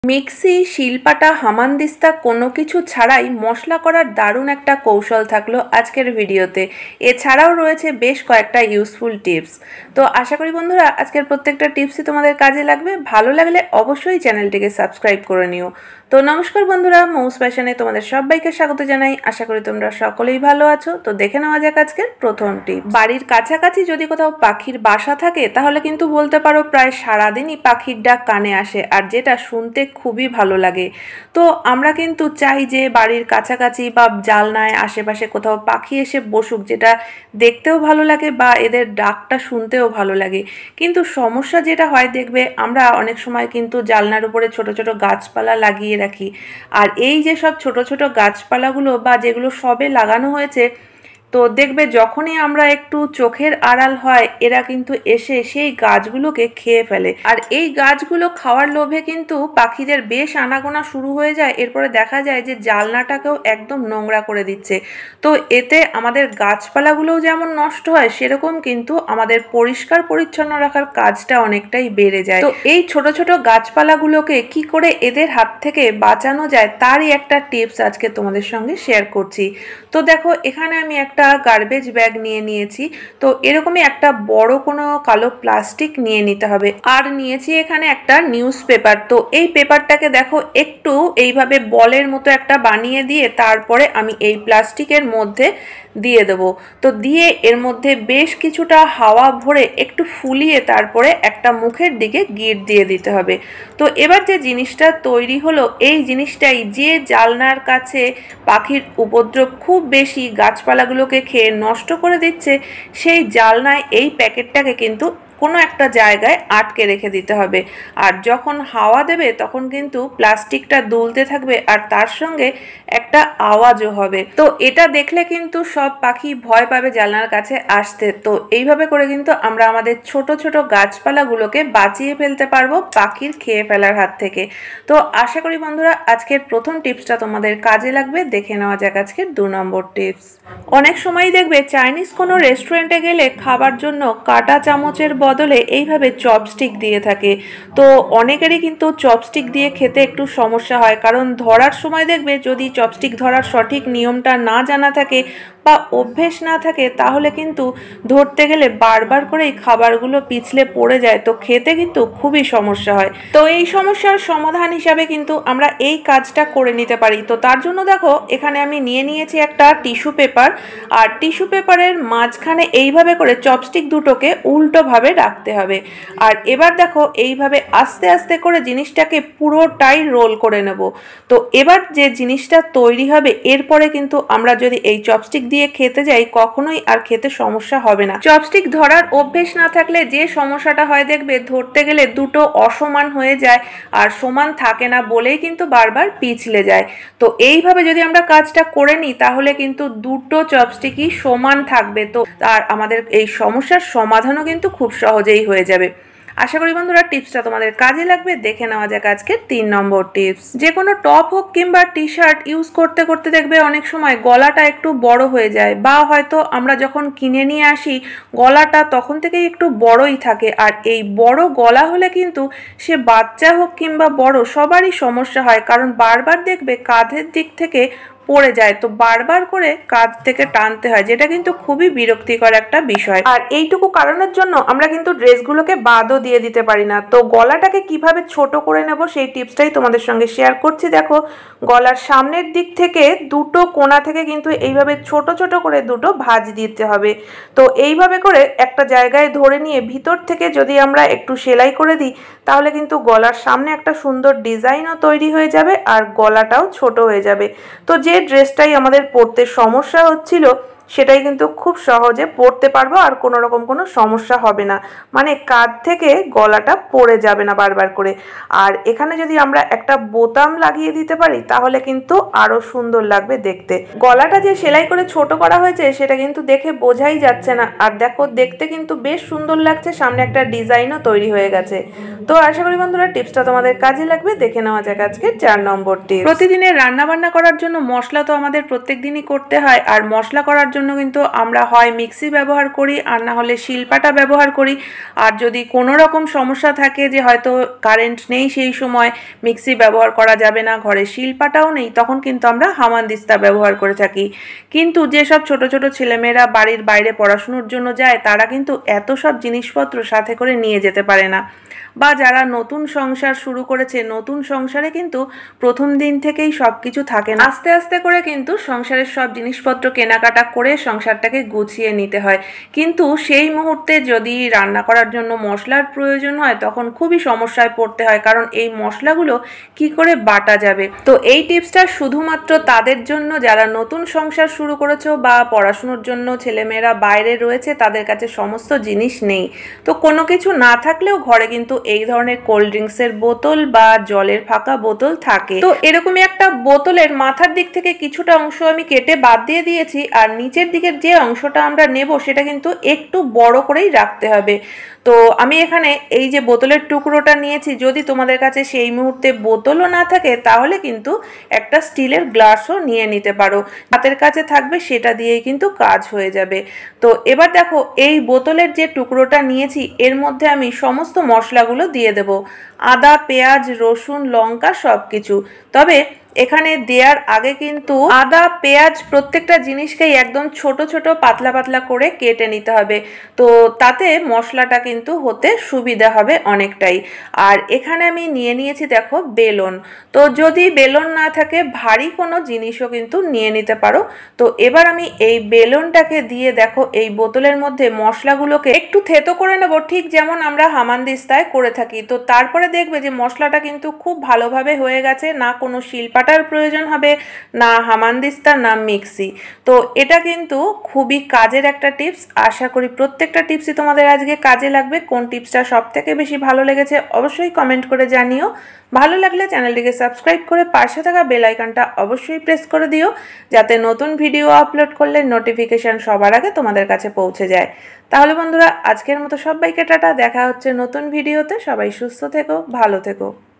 Mixie, শিলপাটা, হামানদিস্তা কোনো কিছু ছাড়াই মশলা করার দারুণ একটা কৌশল থাকলো আজকের ভিডিওতে। এছাড়াও রয়েছে বেশ কয়েকটা ইউজফুল টিপস। তো আশা করি বন্ধুরা আজকের প্রত্যেকটা টিপসই তোমাদের কাজে লাগবে। ভালো লাগলে অবশ্যই চ্যানেলটিকে সাবস্ক্রাইব করে নিও। তো নমস্কার বন্ধুরা, মৌস ফ্যাশনে তোমাদের সবাইকে স্বাগত জানাই। আশা করি তোমরা সকলেই ভালো আছো। তো দেখে নেওয়া যাক আজকের প্রথম টিপ। বাড়ির কাছাকাছি যদি কোথাও পাখির বাসা থাকে তাহলে কিন্তু বলতে পারো প্রায় সারাদিনই পাখির ডাক কানে আসে, আর যেটা শুনতে খুবই ভালো লাগে। তো আমরা কিন্তু চাই যে বাড়ির কাছাকাছি বা জালনায় আশেপাশে কোথাও পাখি এসে বসুক, যেটা দেখতেও ভালো লাগে বা এদের ডাকটা শুনতেও ভালো লাগে। কিন্তু সমস্যা যেটা হয় দেখবে, আমরা অনেক সময় কিন্তু জালনার উপরে ছোট ছোট গাছপালা লাগিয়ে রাখি, আর এই যে সব ছোট ছোট গাছপালাগুলো বা যেগুলো সবে লাগানো হয়েছে, তো দেখবে যখনই আমরা একটু চোখের আড়াল হয় এরা কিন্তু এসে সেই গাছগুলোকে খেয়ে ফেলে। আর এই গাছগুলো খাওয়ার লোভে কিন্তু পাখিদের বেশ আনাগোনা শুরু হয়ে যায়। এরপরে দেখা যায় যে জালনাটাকেও একদম নোংরা করে দিচ্ছে। তো এতে আমাদের গাছপালাগুলোও যেমন নষ্ট হয়, সেরকম কিন্তু আমাদের পরিষ্কার পরিচ্ছন্ন রাখার কাজটা অনেকটাই বেড়ে যায়। তো এই ছোট ছোট গাছপালাগুলোকে কি করে এদের হাত থেকে বাঁচানো যায় তারই একটা টিপস আজকে তোমাদের সঙ্গে শেয়ার করছি। তো দেখো, এখানে আমি একটা গার্বেজ ব্যাগ নিয়ে নিয়েছি। তো এরকমই একটা বড় কোনো কালো প্লাস্টিক নিয়ে নিতে হবে। আর নিয়েছি এখানে একটা নিউজ পেপার। তো এই পেপারটাকে দেখো একটু এইভাবে বলের মতো একটা বানিয়ে দিয়ে তারপরে আমি এই প্লাস্টিকের মধ্যে দিয়ে দেবো। তো দিয়ে এর মধ্যে বেশ কিছুটা হাওয়া ভরে একটু ফুলিয়ে তারপরে একটা মুখের দিকে গিঁট দিয়ে দিতে হবে। তো এবার যে জিনিসটা তৈরি হলো, এই জিনিসটাই যে জালনার কাছে পাখির উপদ্রব খুব বেশি, গাছপালাগুলোকে খেয়ে নষ্ট করে দিচ্ছে, সেই জালনায় এই প্যাকেটটাকে কিন্তু কোনো একটা জায়গায় আটকে রেখে দিতে হবে। আর যখন হাওয়া দেবে তখন কিন্তু প্লাস্টিকটা দুলতে থাকবে আর তার সঙ্গে একটা আওয়াজও হবে। তো এটা দেখলে কিন্তু সব পাখি ভয় পাবে জানলার কাছে আসতে। তো এইভাবে করে কিন্তু আমরা আমাদের ছোট ছোট গাছপালাগুলোকে বাঁচিয়ে ফেলতে পারবো পাখির খেয়ে ফেলার হাত থেকে। তো আশা করি বন্ধুরা আজকের প্রথম টিপসটা তোমাদের কাজে লাগবে। দেখে নেওয়া যাক আজকের 2 নম্বর টিপস। অনেক সময় দেখবে চাইনিজ কোনো রেস্টুরেন্টে গেলে খাবার জন্য কাঁটা চামচের বদলে এইভাবে চপস্টিক দিয়ে থাকে। তো অনেকেরই কিন্তু চপস্টিক দিয়ে খেতে একটু সমস্যা হয়, কারণ ধরার সময় দেখবে যদি চপস্টিক ধরার সঠিক নিয়মটা না জানা থাকে বা অভ্যেস না থাকে তাহলে কিন্তু ধরতে গেলে বারবার করে এই খাবারগুলো পিছলে পড়ে যায়। তো খেতে কিন্তু খুবই সমস্যা হয়। তো এই সমস্যার সমাধান হিসাবে কিন্তু আমরা এই কাজটা করে নিতে পারি। তো তার জন্য দেখো, এখানে আমি নিয়ে নিয়েছি একটা টিস্যু পেপার, আর টিস্যু পেপারের মাঝখানে এইভাবে করে চপস্টিক দুটোকে উল্টোভাবে রাখতে হবে। আর এবার দেখো এইভাবে আস্তে আস্তে করে জিনিসটাকে পুরোটাই রোল করে নেব। তো এবার যে জিনিসটা তৈরি হবে, এরপরে কিন্তু আমরা যদি এই চপস্টিক দিয়ে খেতে যাই কখনোই আর খেতে সমস্যা হবে না। চপস্টিক ধরার অভ্যেস না থাকলে যে সমস্যাটা হয় দেখবে, ধরতে গেলে দুটো অসমান হয়ে যায় আর সমান থাকে না বলেই কিন্তু বারবার পিছলে যায়। তো এইভাবে যদি আমরা কাজটা করে নিই তাহলে কিন্তু দুটো চপস্টিকই সমান থাকবে। তো আর আমাদের এই সমস্যার সমাধানও কিন্তু খুব সহজেই হয়ে যাবে। আশা করি বন্ধুরা টিপসটা তোমাদের কাজে লাগবে। দেখে নেওয়া যাক আজকে 3 নম্বর টিপস। যে কোনো টপ হোক কিংবা টি শার্ট ইউজ করতে করতে দেখবে অনেক সময় গলাটা একটু বড় হয়ে যায়, বা হয়তো আমরা যখন কিনে নিয়ে আসি গলাটা তখন থেকেই একটু বড়ই থাকে। আর এই বড় গলা হলে কিন্তু সে বাচ্চা হোক কিংবা বড় সবারই সমস্যা হয়, কারণ বারবার দেখবে কাঁধের দিক থেকে পড়ে যায়। তো বারবার করে কাঁধ থেকে টানতে হয়, যেটা কিন্তু খুবই বিরক্তিকর একটা বিষয়। আর এইটুকু কারণের জন্য আমরা কিন্তু ড্রেসগুলোকে বাদও দিয়ে দিতে পারি না। তো গলাটাকে কিভাবে ছোট করে নেব সেই টিপসটাই তোমাদের সঙ্গে শেয়ার করছি। দেখো, গলার সামনের দিক থেকে দুটো কোণা থেকে কিন্তু এইভাবে ছোট ছোট করে দুটো ভাঁজ দিতে হবে। তো এইভাবে করে একটা জায়গায় ধরে নিয়ে ভিতর থেকে যদি আমরা একটু সেলাই করে দিই তাহলে কিন্তু গলার সামনে একটা সুন্দর ডিজাইনও তৈরি হয়ে যাবে আর গলাটাও ছোট হয়ে যাবে। তো যে ড্রেসটাই আমাদের পরতে সমস্যা হচ্ছিল সেটাই কিন্তু খুব সহজে পরতে পারবো আর কোনো রকম কোনো সমস্যা হবে না, মানে কাঁধ থেকে গলাটা পড়ে যাবে না বারবার করে। আর এখানে যদি আমরা একটা বোতাম লাগিয়ে দিতে পারি তাহলে কিন্তু আরো সুন্দর লাগবে দেখতে। গলাটা যে সেলাই করে ছোট করা হয়েছে সেটা কিন্তু দেখে বোঝাই যাচ্ছে না, আর দেখো দেখতে কিন্তু বেশ সুন্দর লাগছে, সামনে একটা ডিজাইনও তৈরি হয়ে গেছে। তো আশা করি বন্ধুরা টিপসটা তোমাদের কাজে লাগবে। দেখে নেওয়া যাক আজকে 4 নম্বর টিপস। প্রতিদিনের রান্না বান্না করার জন্য মশলা তো আমাদের প্রত্যেক দিনই করতে হয়, আর মশলা করার জন্য জন্য কিন্তু আমরা হয় মিক্সি ব্যবহার করি আর না হলে শিলপাটা ব্যবহার করি। আর যদি কোনো রকম সমস্যা থাকে যে হয়তো কারেন্ট নেই, সেই সময় মিক্সি ব্যবহার করা যাবে না, ঘরে শিলপাটাও নেই, তখন কিন্তু আমরা হামানদিস্তা ব্যবহার করে থাকি। কিন্তু যেসব ছোট ছোট ছেলেমেয়েরা বাড়ির বাইরে পড়াশুনোর জন্য যায় তারা কিন্তু এত সব জিনিসপত্র সাথে করে নিয়ে যেতে পারে না, বা যারা নতুন সংসার শুরু করেছে, নতুন সংসারে কিন্তু প্রথম দিন থেকেই সব কিছু থাকে না, আস্তে আস্তে করে কিন্তু সংসারের সব জিনিসপত্র কেনাকাটা করে সংসারটাকে গুছিয়ে নিতে হয়। কিন্তু সেই মুহূর্তে যদি রান্না করার জন্য মশলার প্রয়োজন হয় তখন খুবই সমস্যায় পড়তে হয়, কারণ এই মশলাগুলো কি করে বাটা যাবে। তো এই টিপসটা শুধুমাত্র তাদের জন্য যারা নতুন সংসার শুরু করেছো বা পড়াশুনোর জন্য ছেলেমেয়েরা বাইরে রয়েছে, তাদের কাছে সমস্ত জিনিস নেই। তো কোনো কিছু না থাকলেও ঘরে কিন্তু এই ধরনের কোল্ড ড্রিঙ্কসের বোতল বা জলের ফাঁকা বোতল থাকে। তো এরকমই একটা বোতলের মাথার দিক থেকে কিছুটা অংশ আমি কেটে বাদ দিয়ে দিয়েছি, আর নিচের দিকের যে অংশটা আমরা নেব সেটা কিন্তু একটু বড় করেই রাখতে হবে। তো আমি এখানে এই যে বোতলের টুকরোটা নিয়েছি, যদি তোমাদের কাছে সেই মুহূর্তে বোতলও না থাকে তাহলে কিন্তু একটা স্টিলের গ্লাসও নিয়ে নিতে পারো, হাতের কাছে থাকবে, সেটা দিয়েই কিন্তু কাজ হয়ে যাবে। তো এবার দেখো এই বোতলের যে টুকরোটা নিয়েছি এর মধ্যে আমি সমস্ত মশলাগুলো দিয়ে দেব, আদা, পেঁয়াজ, রসুন, লঙ্কা সব কিছু। তবে এখানে দেওয়ার আগে কিন্তু আদা, পেঁয়াজ প্রত্যেকটা জিনিসকেই একদম ছোট ছোট পাতলা পাতলা করে কেটে নিতে হবে, তো তাতে মশলাটা কিন্তু হতে সুবিধা হবে অনেকটাই। আর এখানে আমি নিয়ে নিয়েছি দেখো বেলন, তো যদি বেলন না থাকে ভারী কোনো জিনিসও কিন্তু নিয়ে নিতে পারো। তো এবার আমি এই বেলনটাকে দিয়ে দেখো এই বোতলের মধ্যে মশলাগুলোকে একটু থেতো করে নেব, ঠিক যেমন আমরা হামানদিস্তায় করে থাকি। তো তারপরে দেখবে যে মশলাটা কিন্তু খুব ভালোভাবে হয়ে গেছে, না কোনো শিলপাটার প্রয়োজন হবে, না হামানদিস্তা, না মিক্সি। তো এটা কিন্তু খুবই কাজের একটা টিপস, আশা করি প্রত্যেকটা টিপসই তোমাদের আজকে কাজে লাগবে। কোন টিপসটা সব থেকে বেশি ভালো লেগেছে অবশ্যই কমেন্ট করে জানিও। ভালো লাগলে চ্যানেলটিকে সাবস্ক্রাইব করে পাশে থাকা বেল আইকনটা অবশ্যই প্রেস করে দিও, যাতে নতুন ভিডিও আপলোড করলে নোটিফিকেশন সবার আগে তোমাদের কাছে পৌঁছে যায়। তাহলে বন্ধুরা আজকের মতো সবাইকে টাটা, দেখা হচ্ছে নতুন ভিডিওতে। সবাই সুস্থ থেকো, ভালো থেকো।